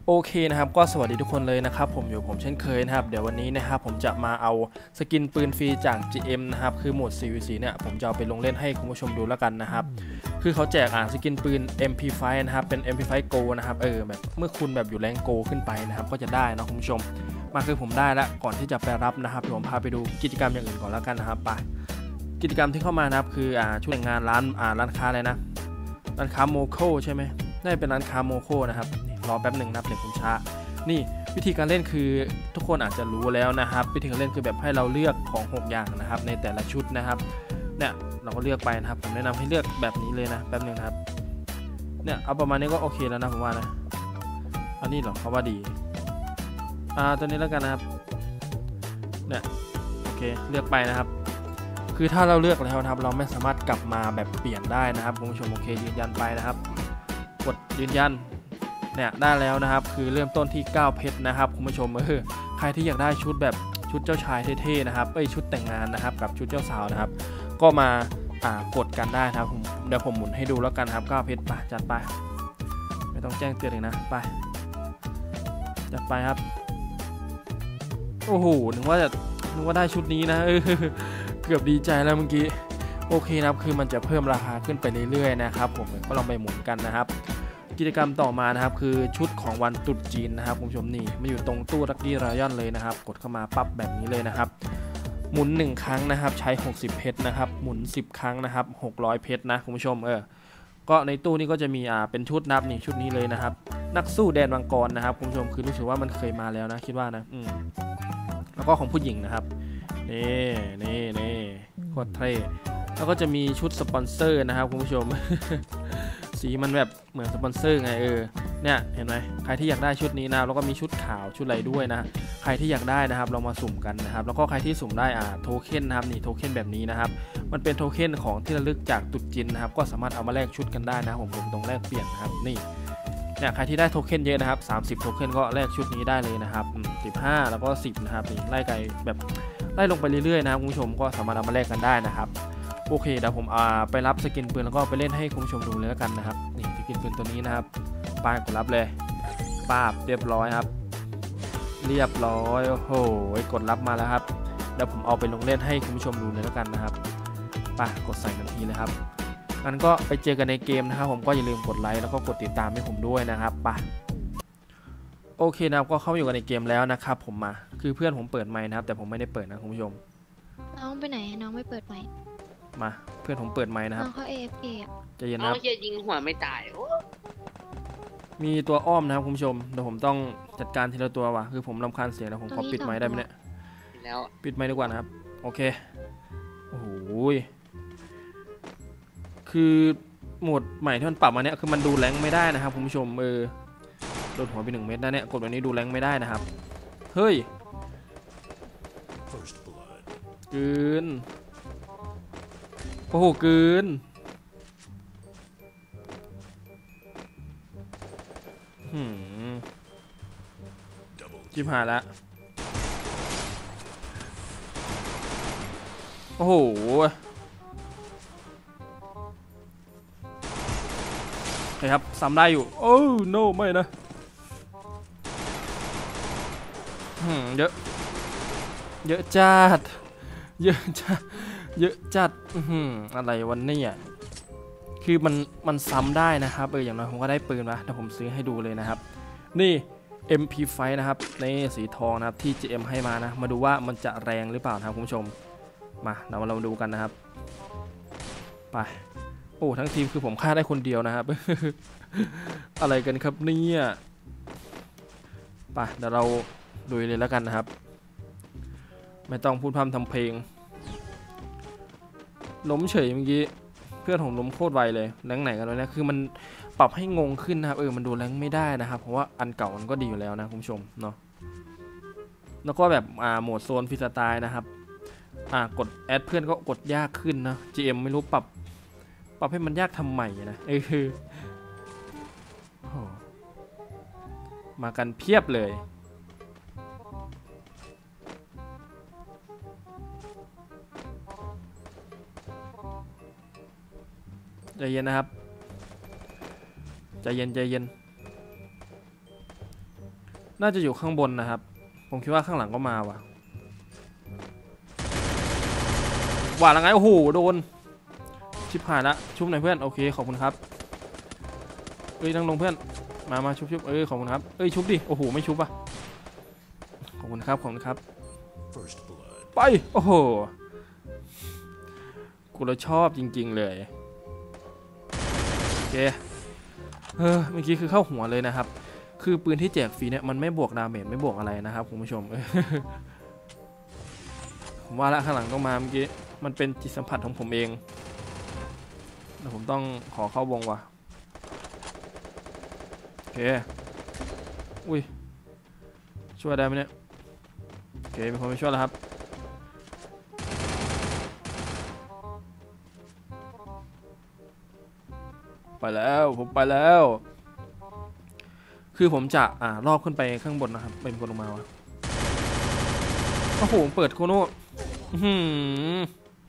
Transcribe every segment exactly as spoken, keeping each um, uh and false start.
โอเคนะครับก็สวัสดีทุกคนเลยนะครับผมอยู่ผมเช่นเคยนะครับเดี๋ยววันนี้นะครับผมจะมาเอาสกินปืนฟรีจาก จี เอ็ม นะครับคือโหมด ซี วี ซี เนี่ยผมจะเอาไปลงเล่นให้คุณผู้ชมดูแล้วกันนะครับคือเขาแจกอ่าสกินปืน เอ็ม พี ไฟว์ นะครับเป็น เอ็ม พี ไฟว์ Go นะครับเออแบบเมื่อคุณแบบอยู่แรงโกขึ้นไปนะครับก็จะได้นะคุณผู้ชมมาคือผมได้แล้วก่อนที่จะไปรับนะครับผมพาไปดูกิจกรรมอย่างอื่นก่อนแล้วกันนะครับไปกิจกรรมที่เข้ามานะครับคืออ่าช่วยงานร้านอ่าร้านค้าเลยนะร้านค้าโมโคใช่ไหมได้เป็นร้านค้าโมโคนะครับรอแป๊บหนึ่งนะครับเดี๋ยวผมช้านี่วิธีการเล่นคือทุกคนอาจจะรู้แล้วนะครับวิธีการเล่นคือแบบให้เราเลือกของหกอย่างนะครับในแต่ละชุดนะครับเนี่ยเราก็เลือกไปนะครับผมแนะนำให้เลือกแบบนี้เลยนะแป๊บหนึ่งครับเนี่ยเอาประมาณนี้ก็โอเคแล้วนะผมว่านะอันนี้หรอเขาว่าดีอ่าตัวนี้แล้วกันนะครับเนี่ยโอเคเลือกไปนะครับคือถ้าเราเลือกแล้วนะครับเราไม่สามารถกลับมาแบบเปลี่ยนได้นะครับคุณผู้ชมโอเคยืนยันไปนะครับกดยืนยันเนี่ยได้แล้วนะครับคือเริ่มต้นที่เก้าเพชรนะครับคุณผู้ชมเออใครที่อยากได้ชุดแบบชุดเจ้าชายเท่ๆนะครับเอ้ยชุดแต่งงานนะครับกับชุดเจ้าสาวนะครับก็มาอ่ากดกันได้นะครับผมเดี๋ยวผมหมุนให้ดูแล้วกันครับเก้าเพชรไปจัดไปไม่ต้องแจ้งเตือนเลยนะไปจัดไปครับโอ้โหนึกว่าจะนึกว่าได้ชุดนี้นะเออเกือบดีใจแล้วเมื่อกี้โอเคนะครับคือมันจะเพิ่มราคาขึ้นไปเรื่อยๆนะครับผมก็ลองไปหมุนกันนะครับกิจกรรมต่อมานะครับคือชุดของวันตรุษจีนนะครับคุณผู้ชมนี่มาอยู่ตรงตู้ลัคกี้รอยัลเลยนะครับกดเข้ามาปั๊บแบบนี้เลยนะครับหมุนหนึ่งครั้งนะครับใช้หกสิบเพชรนะครับหมุนสิบครั้งนะครับหกร้อยเพชรนะคุณผู้ชมเออก็ในตู้นี้ก็จะมีอ่าเป็นชุดนับนี่ชุดนี้เลยนะครับนักสู้แดนมังกรนะครับคุณผู้ชมคือรู้สึกว่ามันเคยมาแล้วนะคิดว่านะอืมแล้วก็ของผู้หญิงนะครับนี่นี่นี่โคตรเท่แล้วก็จะมีชุดสปอนเซอร์นะครับคุณผู้ชม สีมันแบบเหมือนสปอนเซอร์ไงเออเนี่ยเห็นไหมใครที่อยากได้ชุดนี้นะแล้วก็มีชุดขาวชุดอะไรด้วยนะใครที่อยากได้นะครับเรามาสุ่มกันนะครับแล้วก็ใครที่สุ่มได้อ่าโทเค็นนะครับนี่โทเค็นแบบนี้นะครับมันเป็นโทเค็นของที่ระลึกจากตรุษจีนนะครับก็สามารถเอามาแลกชุดกันได้นะผมผมตรงแลกเปลี่ยนนะครับนี่เนี่ยใครที่ได้โทเค็นเยอะนะครับสามสิบโทเค็นก็แลกชุดนี้ได้เลยนะครับสิบห้าแล้วก็สิบนะครับนี่ไล่ไกลแบบไล่ลงไปเรื่อยๆนะครับคุณผู้ชมก็สามารถเอามาแลกกันได้นะครับโอเคเดี๋ยวผมอ่าไปรับสกินปืนแล้วก็ไปเล่นให้คุณผู้ชมดูเลยแล้วกันนะครับนี่สกินปืนตัวนี้นะครับปากดรับเลยป้าบเรียบร้อยครับเรียบร้อยโอ้โหกดรับมาแล้วครับเดี๋ยวผมเอาไปลงเล่นให้คุณผู้ชมดูเลยแล้วกันนะครับป้ากดใส่ทันทีเลยครับงั้นก็ไปเจอกันในเกมนะครับผมก็อย่าลืมกดไลค์แล้วก็กดติดตามให้ผมด้วยนะครับป้าโอเคนะครับก็เข้าอยู่กันในเกมแล้วนะครับผมมาคือเพื่อนผมเปิดไมค์นะครับแต่ผมไม่ได้เปิดนะคุณผู้ชมน้องไปไหนน้องไม่เปิดไมค์มาเพื่อนผมเปิดไมค์นะครับน้องเขา เอ เอฟ เค อ่ะจะเย็นนะครับจะยิงหัวไม่ตายมีตัวอ้อมนะครับคุณผู้ชมเดี๋ยวผมต้องจัดการทีละตัวว่ะคือผมรำคาญเสียงนะผมขอปิดไมค์ได้ไหมเนี่ยแล้วปิดไมค์ดีกว่านะครับโอเคโอ้โหคือโหมดใหม่ที่มันปรับมาเนี่ยคือมันดูแรงไม่ได้นะครับคุณผู้ชมเออโดนหัวไปหนึ่งเม็ดนะเนี่ยกดแบบนี้ดูแรงไม่ได้นะครับเฮ้ยเกินโอ้โหเกินหืมจิบหายแล้วโอ้โหโอเคครับซ้ำได้อยู่โอ้ no ไม่นะหืมเยอะเยอะจัดเยอะจัดเยอะจัดอืมอะไรวันนี้อ่ะคือมันมันซ้ำได้นะครับเอออย่างน้อยผมก็ได้ปืนนะเดี๋ยวผมซื้อให้ดูเลยนะครับนี่ เอ็ม พี ไฟว์ นะครับในสีทองนะครับที่ จี เอ็ม ให้มานะมาดูว่ามันจะแรงหรือเปล่าครับคุณผู้ชมมาเรามาเรามาดูกันนะครับไปโอ้ทั้งทีมคือผมฆ่าได้คนเดียวนะครับ อะไรกันครับเนี่ยไปเดี๋ยวเราดูเลยแล้วกันนะครับไม่ต้องพูดพร่ำทำเพลงล้มเฉยเมื่อกี้เพื่อนผมล้มโคตรไวเลยแรงไหนกันเลยนะคือมันปรับให้งงขึ้นนะครับเออมันดูแรงไม่ได้นะครับเพราะว่าอันเก่ามันก็ดีอยู่แล้วนะคุณผู้ชมเนาะแล้วก็แบบอ่าโหมดโซนฟรีสไตล์นะครับอ่ากดแอดเพื่อนก็กดยากขึ้นนะ จี เอ็ม ไม่รู้ปรับปรับให้มันยากทำใหม่นะเออคือมากันเพียบเลยใจเย็นนะครับใจเย็นใจเย็นน่าจะอยู่ข้างบนนะครับผมคิดว่าข้างหลังก็มาว่ะว่าแล้วไงโอ้โหโดนชิบหายละชุบหน่อยเพื่อนโอเคขอบคุณครับเอ้ยนั่งลงเพื่อนมามาชุบชุบเอ้ยขอบคุณครับเอ้ยชุบดิโอ้โหไม่ชุบอ่ะขอบคุณครับขอบคุณครับไปโอ้โหกูเราชอบจริงๆเลยโอเคเออเมื่อกี้คือเข้าหัวเลยนะครับคือปืนที่แจกฟรีเนี่ยมันไม่บวกดาเมจไม่บวกอะไรนะครับคุณผู้ชมผมว่าละข้างหลังต้องมาเมื่อกี้มันเป็นจิตสัมผัสของผมเองแต่ผมต้องขอเข้าวงว่ะโอเคอุ้ยช่วยได้ไหมเนี่ยโอเคมีคนมาช่วยแล้วครับไปแล้วผมไปแล้วคือผมจะอ่ารอบขึ้นไปข้างบนนะครับเป็นคนลงมาวะโอ้โหเปิดโคโน่หืม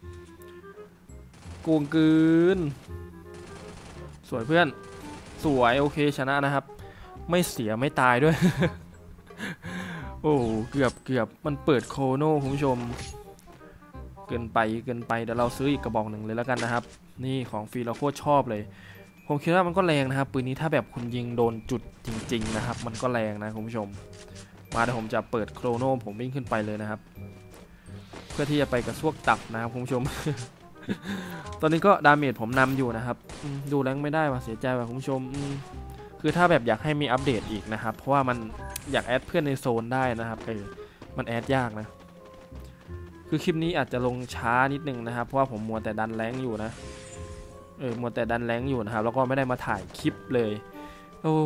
โกงเกินสวยเพื่อนสวยโอเคชนะนะครับไม่เสียไม่ตายด้วย โอ้เกือบเกือบมันเปิดโคโน่คุณผู้ชมเกินไปเกินไปเดี๋ยวเราซื้ออีกกระบอกหนึ่งเลยแล้วกันนะครับนี่ของฟรีเราโคตรชอบเลยผมคิดว่ามันก็แรงนะครับปืนนี้ถ้าแบบคุณยิงโดนจุดจริงๆนะครับมันก็แรงนะคุณผู้ชมมาเดี๋ยวผมจะเปิดโครโน่ผมวิ่งขึ้นไปเลยนะครับเพื่อที่จะไปกระซวกตับนะครับคุณผู้ชม ตอนนี้ก็ดาเมจผมนำอยู่นะครับดูแรงไม่ได้ว่ะเสียใจว่ะคุณผู้ชมคือถ้าแบบอยากให้มีอัปเดตอีกนะครับเพราะว่ามันอยากแอดเพื่อนในโซนได้นะครับเออมันแอดยากนะคือคลิปนี้อาจจะลงช้านิดนึงนะครับเพราะว่าผมมัวแต่ดันแรงอยู่นะเออมัวแต่ดันแรงอยู่นะครับแล้วก็ไม่ได้มาถ่ายคลิปเลยโอ้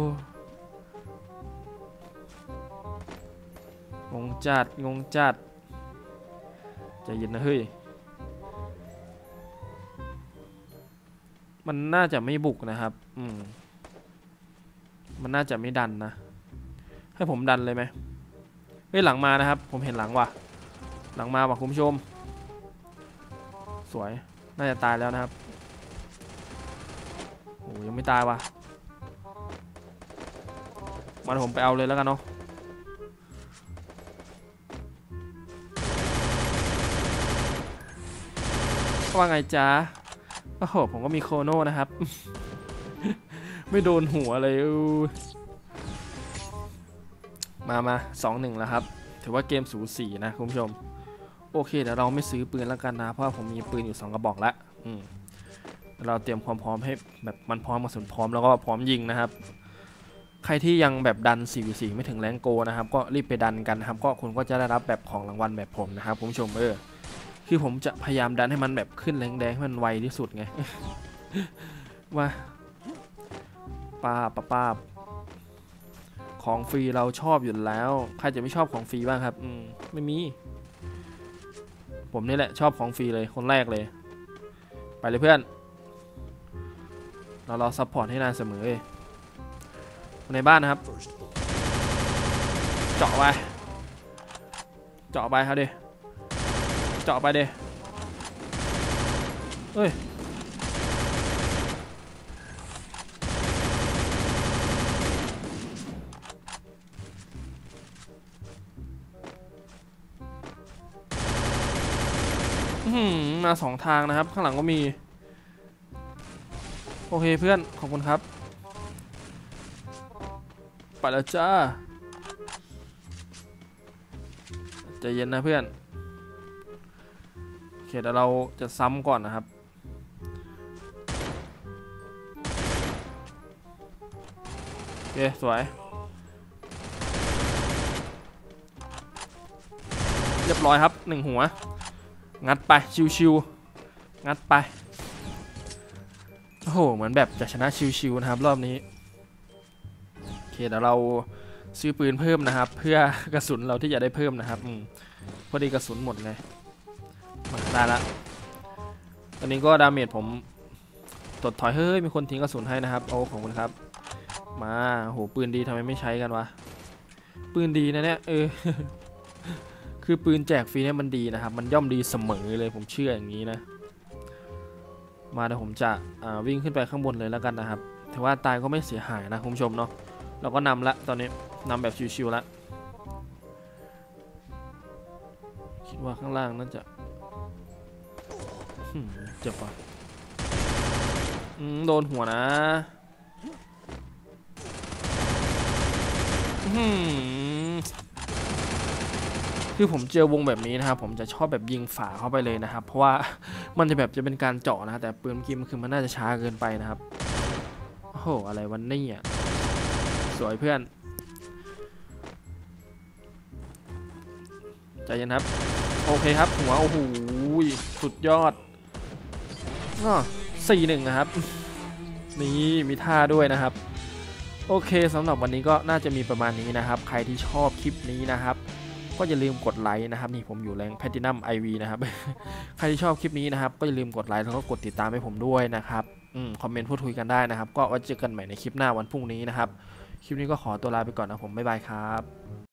งงจัดงงจัดใจเย็นนะเฮ้ยมันน่าจะไม่บุกนะครับอืมมันน่าจะไม่ดันนะให้ผมดันเลยไหมเฮ้ยหลังมานะครับผมเห็นหลังว่ะหลังมาว่ะคุณผู้ชมสวยน่าจะตายแล้วนะครับโอ้ยังไม่ตายว่ะมาผมไปเอาเลยแล้วกันเนาะว่าไงจ๊ะโอ้โหผมก็มีโคโน่นะครับ ไม่โดนหัวเลยมามาสองหนึ่งแล้วครับถือว่าเกมสูสีนะคุณผู้ชมโอเคเดี๋ยวเราไม่ซื้อปืนแล้วกันนะเพราะผมมีปืนอยู่สองกระบอกแล้วอืมเราเตรียมความพร้อมให้แบบมันพร้อมกระสุนพร้อมแล้วก็พร้อมยิงนะครับใครที่ยังแบบดัน สี่ วี สี่ ไม่ถึงแรงโกนะครับก็รีบไปดันกันนะครับก็คุณก็จะได้รับแบบของรางวัลแบบผมนะครับคุณผู้ชมเออคือผมจะพยายามดันให้มันแบบขึ้นแรงแดงให้มันไวที่สุดไง ว่าป้าป้าป้าของฟรีเราชอบอยู่แล้วใครจะไม่ชอบของฟรีบ้างครับอืมไม่มีผมนี่แหละชอบของฟรีเลยคนแรกเลยไปเลยเพื่อนเราเราซัพพอร์ตให้นานเสมอเลยในบ้านนะครับเจาะไปเจาะไปครับดิเจาะไปดิเฮ้ยมาสองทางนะครับข้างหลังก็มีโอเคเพื่อนขอบคุณครับไปแล้วจ้าใจเย็นนะเพื่อนโอเคเดี๋ยวเราจะซ้ำก่อนนะครับโอเคสวยเรียบร้อยครับหนึ่งหัวงัดไปชิวๆงัดไปโอ้โหเหมือนแบบจะชนะชิวๆนะครับรอบนี้โอเคเดี๋ยวเราซื้อปืนเพิ่มนะครับเพื่อกระสุนเราที่จะได้เพิ่มนะครับอืมพอดีกระสุนหมดไงมาได้ละตอนนี้ก็ดาเมจผมตดถอยเฮ้ยมีคนทิ้งกระสุนให้นะครับโอ้ขอบคุณครับมาโหปืนดีทำไมไม่ใช้กันวะปืนดีนะเนี่ยเออ คือปืนแจกฟรีเนี่ยมันดีนะครับมันย่อมดีเสมอเลยผมเชื่ออย่างนี้นะมาเดี๋ยวผมจะวิ่งขึ้นไปข้างบนเลยแล้วกันนะครับถือว่าตายก็ไม่เสียหายนะคุณผู้ชมเนาะเราก็นำละตอนนี้นำแบบชิวๆละคิดว่าข้างล่างน่าจะเจ็บปะโดนหัวนะคือผมเจอวงแบบนี้นะครับผมจะชอบแบบยิงฝาเข้าไปเลยนะครับเพราะว่ามันจะแบบจะเป็นการเจาะนะแต่ปืนเมื่อกี้มันคือมันน่าจะช้าเกินไปนะครับโอ้โหอะไรวันนี้อ่ะสวยเพื่อนใจเย็นครับโอเคครับหัวโอ้โหสุดยอดอ๋อสี่หนึ่งนะครับนี่มีท่าด้วยนะครับโอเคสำหรับวันนี้ก็น่าจะมีประมาณนี้นะครับใครที่ชอบคลิปนี้นะครับก็อย่าลืมกดไลค์นะครับนี่ผมอยู่แรงแพลตินัม ไอ วี นะครับ ใครที่ชอบคลิปนี้นะครับก็อย่าลืมกดไลค์แล้วก็กดติดตามให้ผมด้วยนะครับอืมคอมเมนต์พูดคุยกันได้นะครับก็ไว้เจอกันใหม่ในคลิปหน้าวันพรุ่งนี้นะครับคลิปนี้ก็ขอตัวลาไปก่อนนะผมบ๊ายบายครับ